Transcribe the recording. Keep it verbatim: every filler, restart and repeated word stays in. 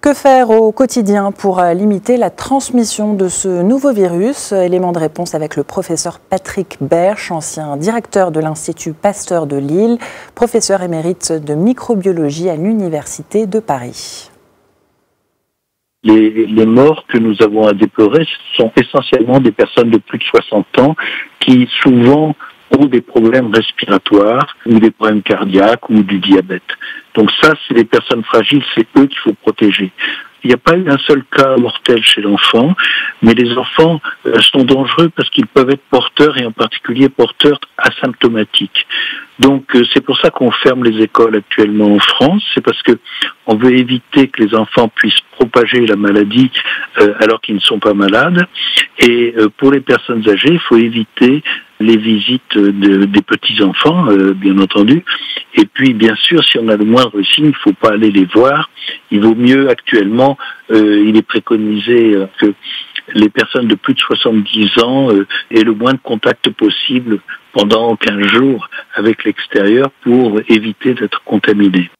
Que faire au quotidien pour limiter la transmission de ce nouveau virus? Élément de réponse avec le professeur Patrick Berche, ancien directeur de l'Institut Pasteur de Lille, professeur émérite de microbiologie à l'Université de Paris. Les, les morts que nous avons à déplorer sont essentiellement des personnes de plus de soixante ans qui souvent ont des problèmes respiratoires ou des problèmes cardiaques ou du diabète. Donc ça, c'est les personnes fragiles, c'est eux qu'il faut protéger. Il n'y a pas eu un seul cas mortel chez l'enfant, mais les enfants euh, sont dangereux parce qu'ils peuvent être porteurs et en particulier porteurs asymptomatiques. Donc euh, c'est pour ça qu'on ferme les écoles actuellement en France, c'est parce que on veut éviter que les enfants puissent propager la maladie euh, alors qu'ils ne sont pas malades. Et euh, pour les personnes âgées, il faut éviter les visites de, des petits-enfants, euh, bien entendu. Et puis, bien sûr, si on a le moindre signe, il ne faut pas aller les voir. Il vaut mieux, actuellement, euh, il est préconisé euh, que les personnes de plus de soixante-dix ans euh, aient le moins de contact possible pendant quinze jours avec l'extérieur pour éviter d'être contaminées.